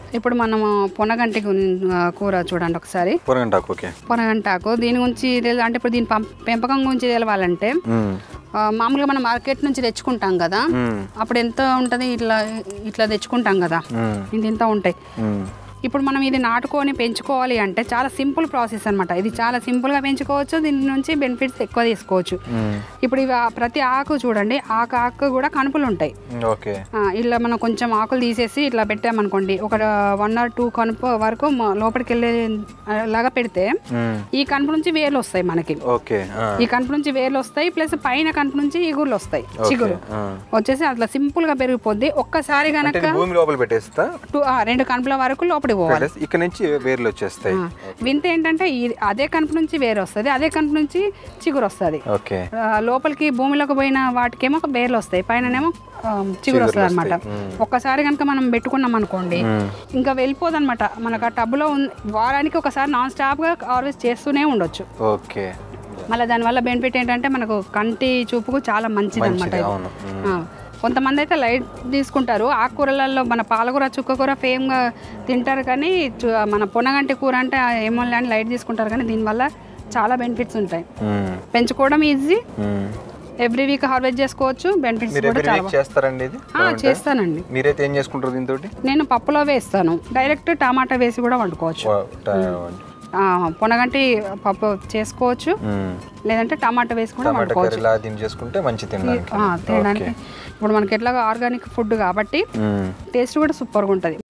ఇప్పుడు మనము పొనగంటి కూర చూడండి ఒకసారి. పొనగంటాకు దీని గురించి అంటే ఇప్పుడు దీని పెంపకం గురించి తెలవాలంటే మామూలుగా మనం మార్కెట్ నుంచి తెచ్చుకుంటాం కదా, అప్పుడు ఎంత ఉంటుంది, ఇట్లా ఇట్లా తెచ్చుకుంటాం కదా, ఇంత ఉంటాయి. ఇప్పుడు మనం ఇది నాటుకొని పెంచుకోవాలి అంటే చాలా సింపుల్ ప్రాసెస్ అనమాట. ఇది చాలా సింపుల్గా పెంచుకోవచ్చు, దీని నుంచి బెనిఫిట్స్ ఎక్కువ తీసుకోవచ్చు. ఇప్పుడు ఇవి ప్రతి ఆకు చూడండి, ఆకు కూడా కనుపులు ఉంటాయి. ఇలా మనం కొంచెం ఆకులు తీసేసి ఇట్లా పెట్టామనుకోండి, ఒక 1 or 2 కనుపు వరకు లోపలికి వెళ్ళేలాగా పెడితే ఈ కనుపు నుంచి వేర్లు వస్తాయి మనకి. ఈ కనుపు నుంచి వేర్లు వస్తాయి, ప్లస్ పైన కనుపు నుంచి ఇగుర్లు వస్తాయి, చిగురు వచ్చేసి అట్లా సింపుల్ గా పెరిగిపోద్ది. ఒక్కసారి కనుక 2 కనుపుల వరకు లోపల ఇక్కడ నుంచి వేర్లు వచ్చేస్తాయి. వింత ఏంటంటే అదే కనుపు నుంచి వేరు వస్తుంది, అదే కనుపు నుంచి చిగురు వస్తుంది. లోపలికి భూమిలోకి పోయిన వాటికేమో వేర్లు వస్తాయి, పైననేమో చిగురు వస్తుంది అనమాట. ఒక్కసారి కనుక మనం పెట్టుకున్నాం అనుకోండి ఇంకా వెళ్ళిపోదు అనమాట. మనకు ఆ టబ్లో వారానికి ఒకసారి నాన్ స్టాప్ గా హార్వెస్ట్ చేస్తూనే ఉండొచ్చు. మళ్ళీ దానివల్ల బెనిఫిట్ ఏంటంటే మనకు కంటి చూపుకు చాలా మంచిది అనమాట. కొంతమంది అయితే లైట్ తీసుకుంటారు, ఆకుకూరలలో మన పాలకూర చుక్కకూర ఫేమ్గా తింటారు, కానీ మన పొనగంటి కూర అంటే ఏమో అని లైట్ తీసుకుంటారు. కానీ దీనివల్ల చాలా బెనిఫిట్స్ ఉంటాయి. పెంచుకోవడం ఈజీ, ఎవ్రీ వీక్ హార్వెస్ట్ చేసుకోవచ్చు. బెనిఫిట్స్ కూడా చాలా చేస్తానండి. మీరైతే ఏం చేసుకుంటారు దీంతో? నేను పప్పులో వేస్తాను, డైరెక్ట్ టమాటా వేసి కూడా వండుకోవచ్చు. పొనగంటి పప్పు చేసుకోవచ్చు, లేదంటే టమాటా వేసి కూడా వండుకోవచ్చు. తినడానికి ఇప్పుడు మనకి ఎట్లాగా ఆర్గానిక్ ఫుడ్ కాబట్టి టేస్ట్ కూడా సూపర్గా ఉంటుంది.